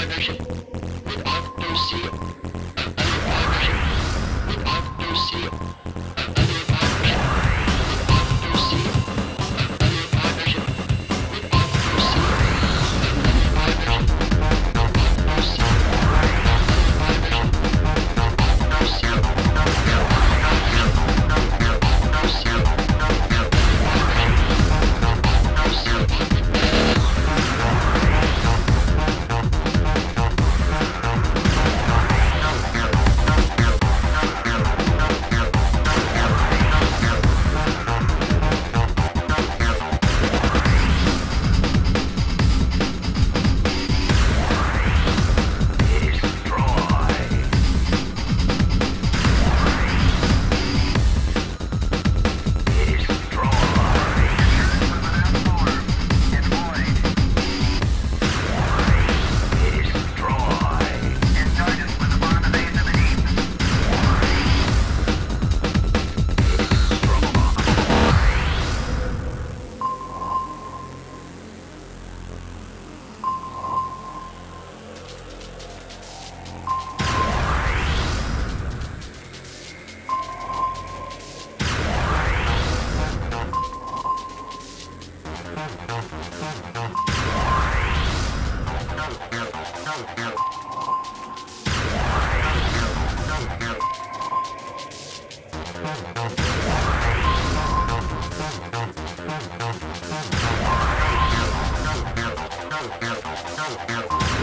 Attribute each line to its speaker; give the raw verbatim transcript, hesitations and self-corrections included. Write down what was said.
Speaker 1: version with Octo Seal. Other version with Octo Seal. Other version with Octo Seal. Other version with Octo Seal. Other version with Octo Seal.
Speaker 2: No, no, no.